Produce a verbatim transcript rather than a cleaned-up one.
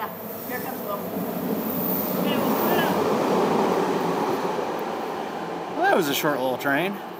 Yeah, here comes Will. Well, that was a short little train.